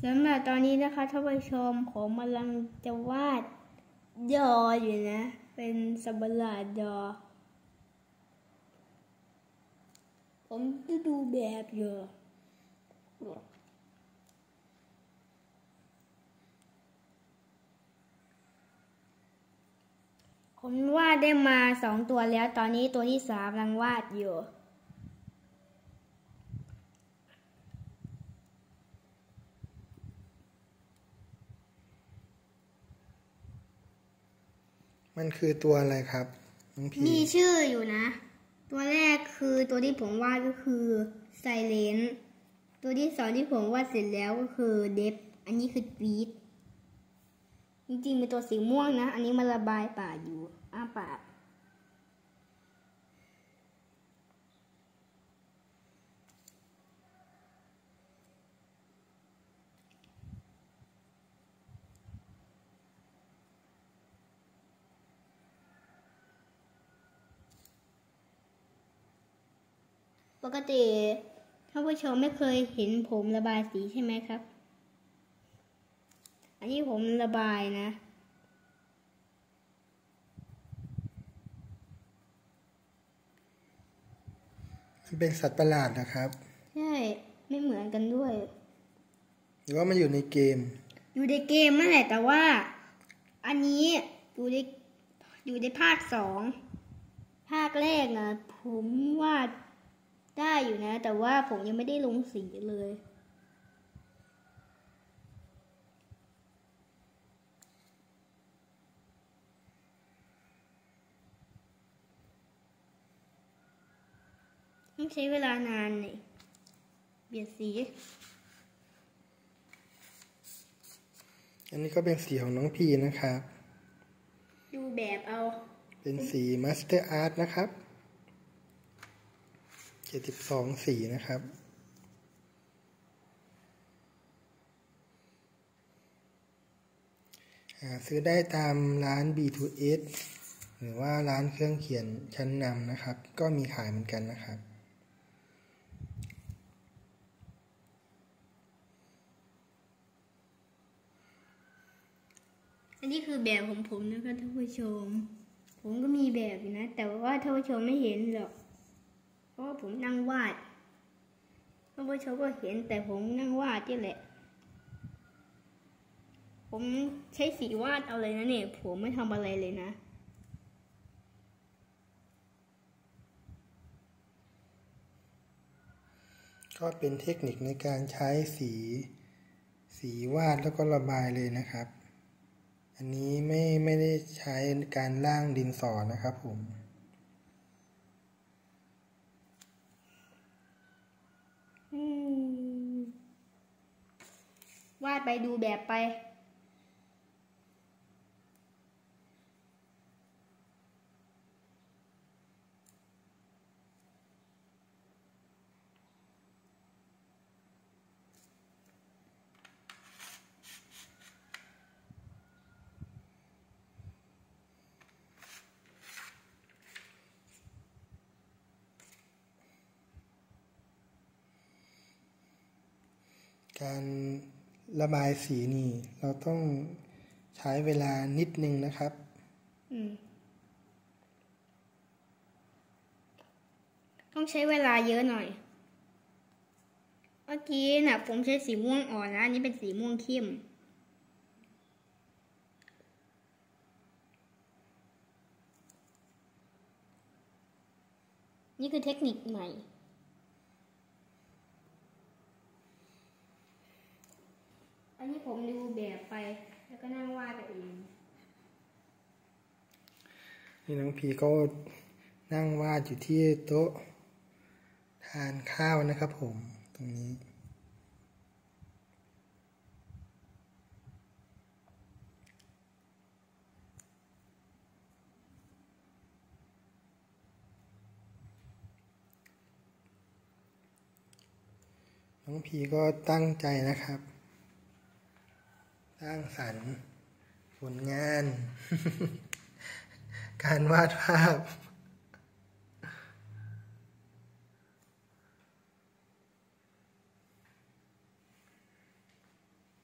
สำหรับตอนนี้นะคะท่านผู้ชมผมกำลังจะวาดยออยู่นะเป็นสัตว์ประหลาดยอผมจะดูแบบอยู่ผมวาดได้มา2 ตัวแล้วตอนนี้ตัวที่3กำลังวาดอยู่มันคือตัวอะไรครับน้องพีมีชื่ออยู่นะตัวแรกคือตัวที่ผมวาดก็คือไซเลนตัวที่2ที่ผมวาดเสร็จแล้วก็คือเดฟอันนี้คือปีดจริงๆเป็นตัวสีม่วงนะอันนี้มันระบายปากอยู่อ้าปากปกติท่านผู้ชมไม่เคยเห็นผมระบายสีใช่ไหมครับอันนี้ผมระบายนะมันเป็นสัตว์ประหลาดนะครับใช่ไม่เหมือนกันด้วยหรือว่ามันอยู่ในเกมอยู่ในเกมนั่นแหละแต่ว่าอันนี้อยู่ในภาค2ภาคแรกนะผมวาดได้อยู่นะแต่ว่าผมยังไม่ได้ลงสีเลย้องใช้เวลานานนี่เปลี่ยนสีอันนี้ก็เป็นสีของน้องพีนะครับดูแบบเอาเป็นสีมาสเตอร์อาร์ตนะครับ72 สีนะครับซื้อได้ตามร้าน B2S หรือว่าร้านเครื่องเขียนชั้นนำนะครับก็มีขายเหมือนกันนะครับอันนี้คือแบบของผมนะคะท่านผู้ชมผมก็มีแบบอยู่นะแต่ว่าท่านผู้ชมไม่เห็นหรอกเพราะว่าผมนั่งวาดท่านผู้ชมก็เห็นแต่ผมนั่งวาดนี่แหละผมใช้สีวาดเอาเลยนะเนี่ยผมไม่ทำอะไรเลยนะก็เป็นเทคนิคในการใช้สีวาดแล้วก็ระบายเลยนะครับอันนี้ไม่ได้ใช้การร่างดินสอนะครับผมวาดไปดูแบบไปการระบายสีนี่เราต้องใช้เวลานิดนึงนะครับต้องใช้เวลาเยอะหน่อยเมื่อกี้น่ะผมใช้สีม่วงอ่อนนะอันนี้เป็นสีม่วงเข้มนี่คือเทคนิคใหม่อันนี้ผมดูแบบไปแล้วก็นั่งวาดเองนี่น้องพีก็นั่งวาดอยู่ที่โต๊ะทานข้าวนะครับผมตรงนี้น้องพีก็ตั้งใจนะครับสร้างสรรค์ผลงาน การวาดภาพผ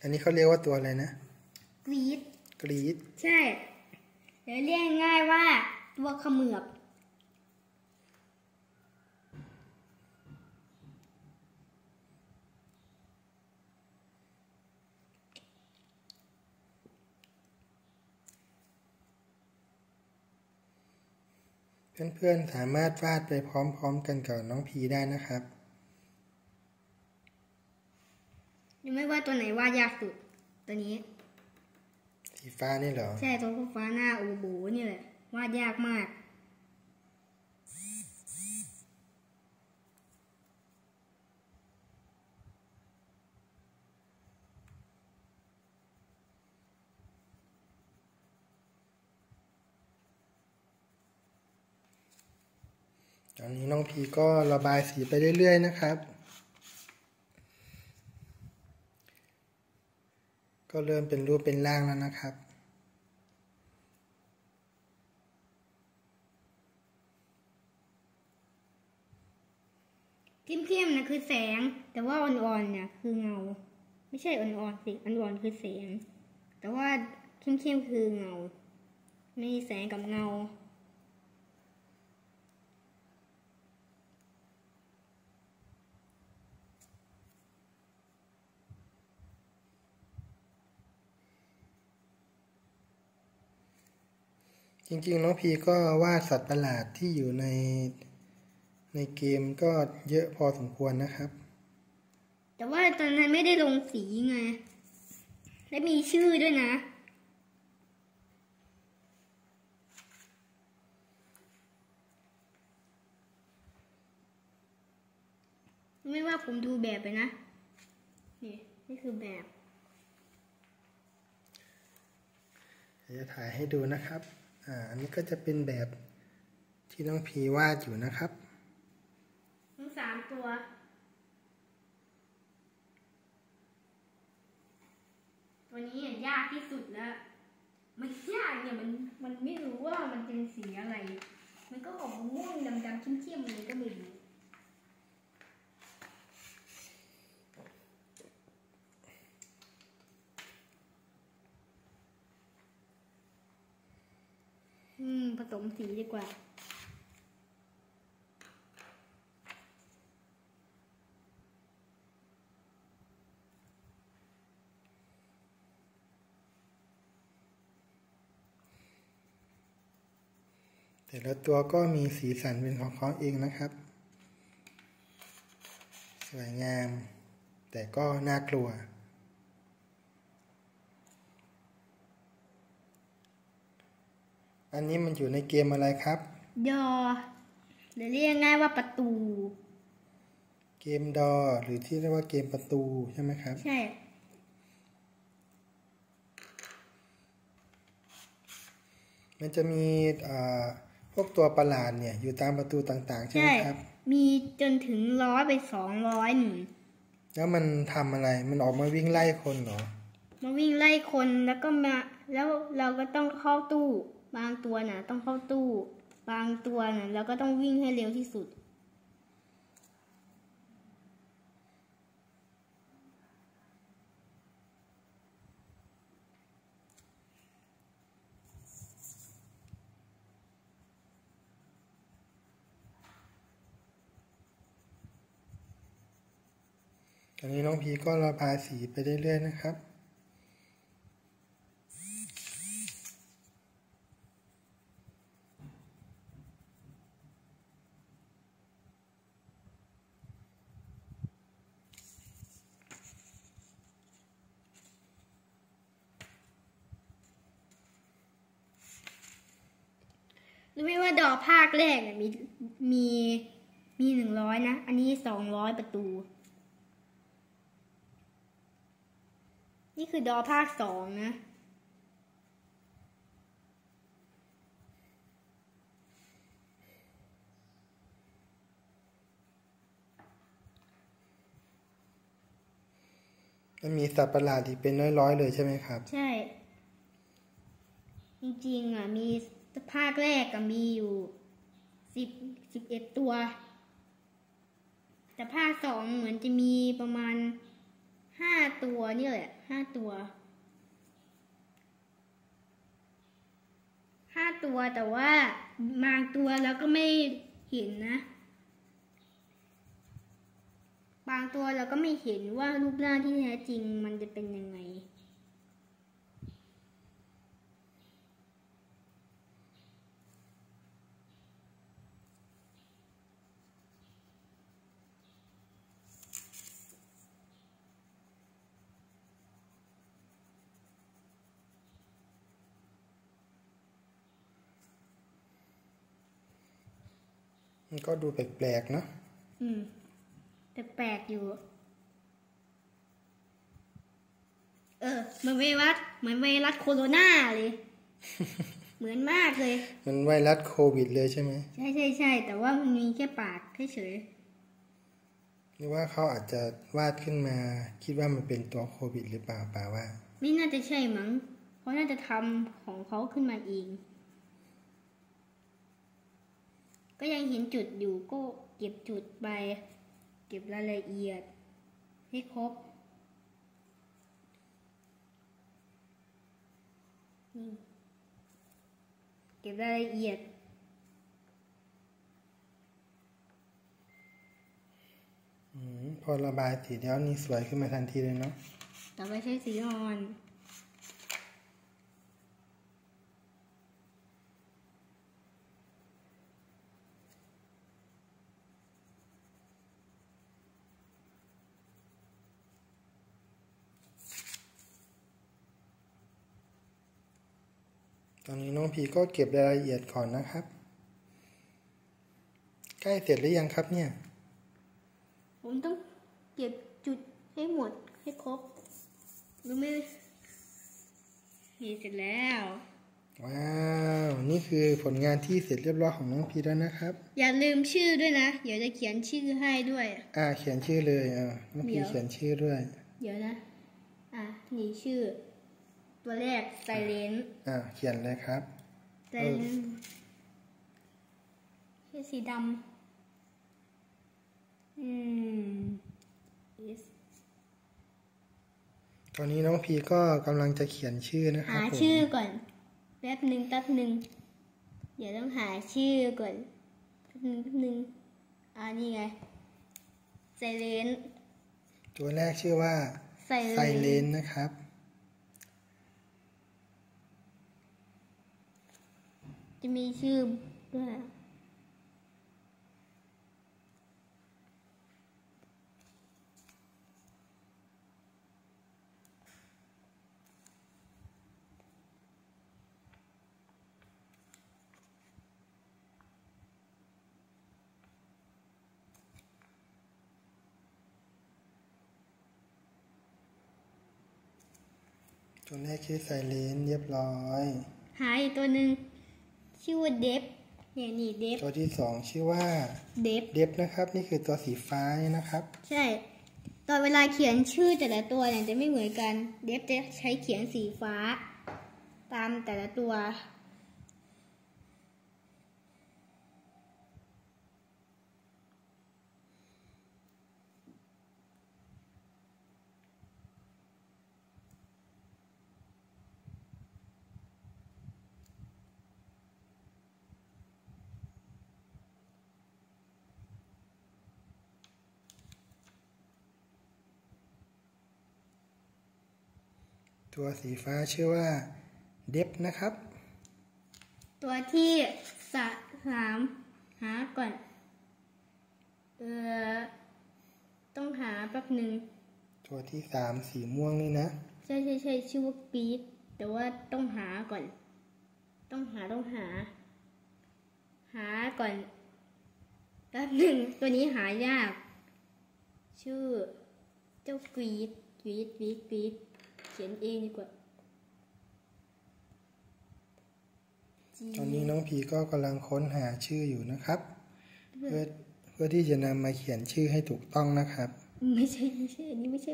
อันนี้เขาเรียกว่าตัวอะไรนะกรีดกรีดใช่หรือเรียกง่ายว่าตัวเขมือบเพื่อนๆสามารถวาดไปพร้อมๆกันกับน้องพีได้นะครับยังไม่ว่าตัวไหนวาดยากสุดตัวนี้สีฟ้านี่เหรอใช่ตัวฟ้าหน้าโอโบนี่แหละวาดยากมากตอนนี้น้องพีก็ระบายสีไปเรื่อยๆนะครับ ก็เริ่มเป็นรูปเป็นร่างแล้วนะครับเข้มๆนะคือแสงแต่ว่าอ่อนๆเนี่ยคือเงาไม่ใช่อ่อนๆสิอ่อนๆคือแสงแต่ว่าเข้มๆคือเงาไม่แสงกับเงาจริงๆน้องพีก็วาดสัตว์ประหลาดที่อยู่ในเกมก็เยอะพอสมควรนะครับแต่ว่าตอนนั้นไม่ได้ลงสีไงและมีชื่อด้วยนะไม่ว่าผมดูแบบไปนะนี่คือแบบจะถ่ายให้ดูนะครับ อันนี้ก็จะเป็นแบบที่น้องพีวาดอยู่นะครับทั้ง3 ตัว ตัวนี้ยากที่สุดแล้วมันยากเนี่ยมันไม่รู้ว่ามันเป็นสีอะไร มันก็ออกม่วงดำๆเข้มๆเลยก็ไม่รู้ผสมสีดีกว่าแต่ละตัวก็มีสีสันเป็นของเขาเองนะครับ สวยงาม แต่ก็น่ากลัว อันนี้มันอยู่ในเกมอะไรครับดอหรือเรียกง่ายว่าประตูเกมดอหรือที่เรียกว่าเกมประตูใช่ไหมครับใช่มันจะมีพวกตัวประหลาดเนี่ยอยู่ตามประตูต่างๆใช่ไหมครับมีจนถึง100ไป200หนึ่งแล้วมันทำอะไร มันออกมาวิ่งไล่คนเหรอมาวิ่งไล่คนแล้วก็มาแล้วเราก็ต้องเข้าตู้บางตัวน่ะต้องเข้าตู้บางตัวน่ะเราก็ต้องวิ่งให้เร็วที่สุดตอนนี้น้องพีก็ระบายสีไปเรื่อยๆนะครับรู้ไหมว่าดอกภาคแรกเนี่ยมี100นะอันนี้200ประตู นี่คือดอภาค2นะมันมีสัตว์ประหลาดอีกเป็นร้อยๆเลยใช่ไหมครับใช่ จริงๆมีภาคแรกมีอยู่11 ตัว แต่ภาค2เหมือนจะมีประมาณ5 ตัวนี่แหละ5 ตัวแต่ว่าบางตัวเราก็ไม่เห็นนะบางตัวเราก็ไม่เห็นว่ารูปร่างที่แท้จริงมันจะเป็นยังไงมันก็ดูแปลกๆเนาะแปลกอยู่เหมือนไวรัสโคโรนาเลย เหมือนมากเลยมันไวรัสโควิดเลยใช่ไหมใช่แต่ว่ามันมีแค่ปากเฉยหรือว่าเขาอาจจะวาดขึ้นมาคิดว่ามันเป็นตัวโควิดหรือเปล่าป่าว่าไม่น่าจะใช่มั้งเขาน่าจะทำของเขาขึ้นมาเองก็ยังเห็นจุดอยู่ก็เก็บจุดไปเก็บรายละเอียดให้ครบเก็บรายละเอียดพอระบายสีแล้วนี่สวยขึ้นมาทันทีเลยเนาะต่อไปใช้สีอ่อนตอนนี้น้องพีก็เก็บรายละเอียดก่อนนะครับใกล้เสร็จหรือยังครับเนี่ยผมต้องเก็บจุดให้หมดให้ครบรู้ไหมนี่เสร็จแล้วว้าวนี่คือผลงานที่เสร็จเรียบร้อยของน้องพีแล้วนะครับอย่าลืมชื่อด้วยนะเดี๋ยวจะเขียนชื่อให้ด้วยเขียนชื่อเลยน้องพีเขียนชื่อด้วยเดี๋ยวนะนี่ชื่อตัวแรกไซเลนเขียนเลยครับไซเลนชื่อสีดำตอนนี้น้องพีก็กำลังจะเขียนชื่อนะครับหาชื่อก่อนแป๊บหนึ่งเดี๋ยวต้องหาชื่อก่อนแป๊บหนึ่งนี่ไงไซเลนตัวแรกชื่อว่าไซเลนนะครับจะมีชื่อด้วยตัวแรกชื่อไซเลนเรียบร้อยหาอีกตัวหนึ่งชื่อว่าเดฟนี่เดฟตัวที่2ชื่อว่าเดฟนะครับนี่คือตัวสีฟ้านี่นะครับใช่ตอนเวลาเขียนชื่อแต่ละตัวเนี่ยจะไม่เหมือนกันเดฟจะใช้เขียนสีฟ้าตามแต่ละตัวตัวสีฟ้าชื่อว่าเดฟนะครับตัวที่3หาก่อนต้องหาแป๊บหนึ่งตัวที่3สีม่วงนี่นะใช่ชื่อว่าปี๊ดแต่ว่าต้องหาก่อนต้องหาก่อนแป๊บหนึ่งตัวนี้หายากชื่อเจ้ากรีดเขียนเองดีกว่าตอนนี้น้องพีก็กำลังค้นหาชื่ออยู่นะครับเพื่อที่จะนำมาเขียนชื่อให้ถูกต้องนะครับไม่ใช่อันนี้ไม่ใช่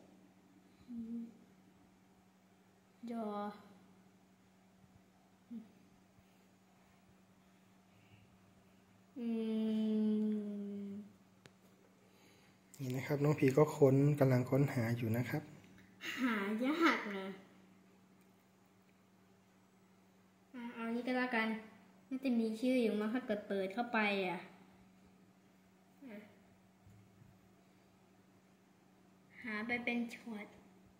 ยอนี่นะครับน้องพีก็กำลังค้นหาอยู่นะครับหายากนะเอานี้ก็แล้วกันน่าจะมีชื่ออยู่มั้งถ้าเกิดเปิดเข้าไปหาไปเป็นช็อต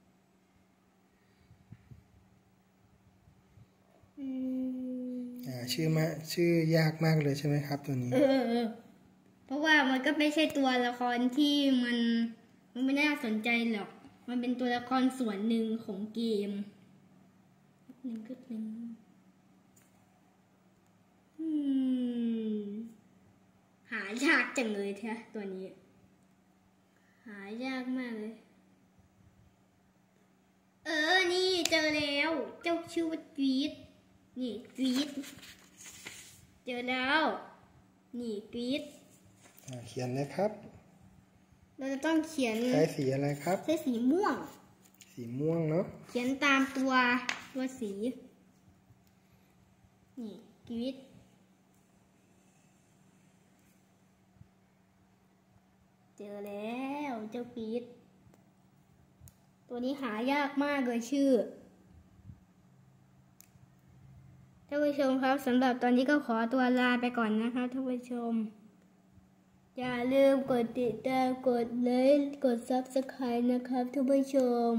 ชื่อยากมากเลยใช่ไหมครับตัวนี้เพราะว่ามันก็ไม่ใช่ตัวละครที่มันไม่น่าสนใจหรอกมันเป็นตัวละครส่วนหนึ่งของเกมหายากจังเลยแท้ตัวนี้หายากมากเลยนี่เจอแล้วเจ้าชื่อว่าฟีดนี่ฟีดเจอแล้วนี่ฟีดเขียนนะครับเราจะต้องเขียนใช้สีอะไรครับใช้สีม่วงเนาะเขียนตามตัวสีนี่ฟีดเจอแล้วเจ้าฟีดตัวนี้หายากมากเลยชื่อท่านผู้ชมครับสำหรับตอนนี้ก็ขอตัวลาไปก่อนนะครับท่านผู้ชมอย่าลืมกดติดตามกดไลค์กด Subscribe นะครับท่านผู้ชม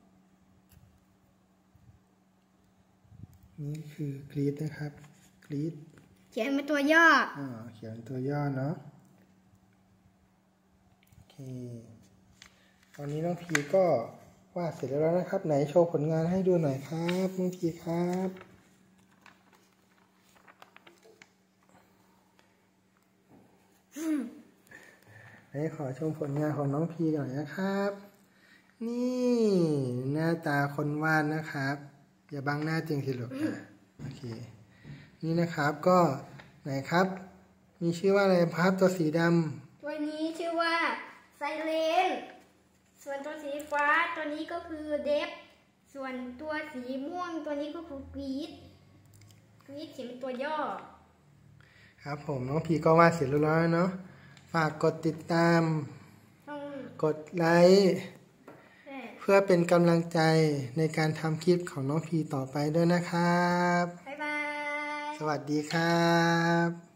นี่คือกรีดนะครับกรีดเขียนเป็นตัวย่อเขียนตัวย่อเนาะโอเคตอนนี้น้องพีก็วาดเสร็จแล้วนะครับไหนโชว์ผลงานให้ดูหน่อยครับน้องพีครับไหนขอชมผลงานของน้องพีหน่อยนะครับนี่หน้าตาคนวาดนะครับอย่าบังหน้าจริงสิลูกโอเคนี่นะครับก็ไหนครับมีชื่อว่าอะไรครับตัวสีดำตัวนี้ชื่อว่าไซเลนส่วนตัวสีฟ้าตัวนี้ก็คือเดฟส่วนตัวสีม่วงตัวนี้ก็คือกรีดเขียนเป็นตัวย่อครับผมน้องพีก็วาดเสร็จแล้วเนาะฝากกดติดตามกดไลค์เพื่อเป็นกำลังใจในการทำคลิปของน้องพีต่อไปด้วยนะครับบ๊ายบายสวัสดีครับ